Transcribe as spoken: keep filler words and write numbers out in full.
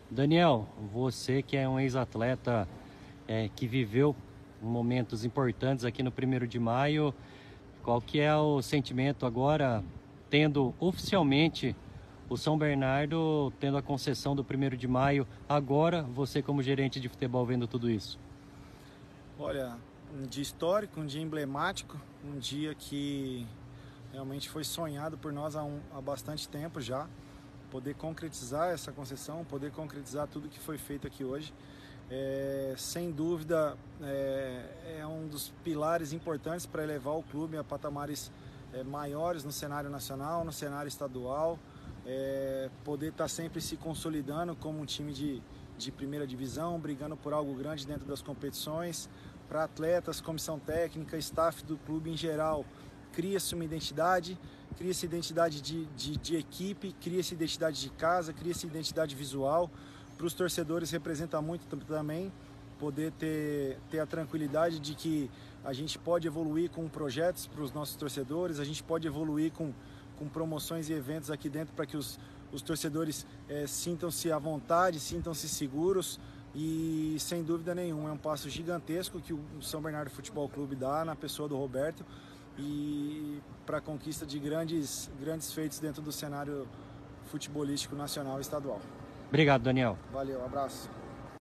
Daniel, você que é um ex-atleta é, que viveu momentos importantes aqui no primeiro de maio, qual que é o sentimento agora, tendo oficialmente o São Bernardo tendo a concessão do primeiro de maio, agora você como gerente de futebol vendo tudo isso? Olha, um dia histórico, um dia emblemático, um dia que realmente foi sonhado por nós há, um, há bastante tempo já. Poder concretizar essa concessão, poder concretizar tudo que foi feito aqui hoje. É, sem dúvida, é, é um dos pilares importantes para elevar o clube a patamares é, maiores no cenário nacional, no cenário estadual. É, poder estar tá sempre se consolidando como um time de, de primeira divisão, brigando por algo grande dentro das competições. Para atletas, comissão técnica, staff do clube em geral, cria-se uma identidade, cria-se identidade de, de, de equipe, cria-se identidade de casa, cria-se identidade visual. Para os torcedores representa muito também poder ter, ter a tranquilidade de que a gente pode evoluir com projetos para os nossos torcedores, a gente pode evoluir com, com promoções e eventos aqui dentro para que os, os torcedores é, sintam-se à vontade, sintam-se seguros. E sem dúvida nenhuma é um passo gigantesco que o São Bernardo Futebol Clube dá na pessoa do Roberto e para a conquista de grandes, grandes feitos dentro do cenário futebolístico nacional e estadual. Obrigado, Daniel. Valeu, abraço.